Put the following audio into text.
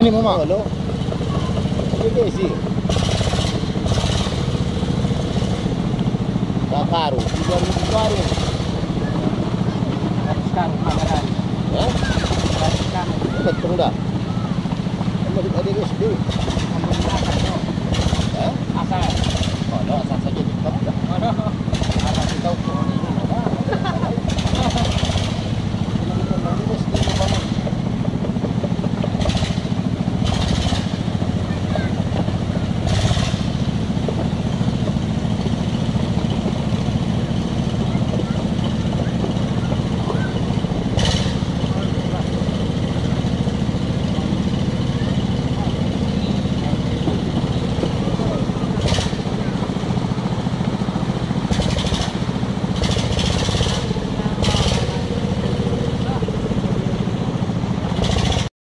Ini mama. Halo. Ini sih. Bakaru, juga baru. Sekarang makanan. Ya? Sekarang Betul dah. Kamu ada SD. Ya? asal. Oh, asal saja kita. Asal kita ukur ni.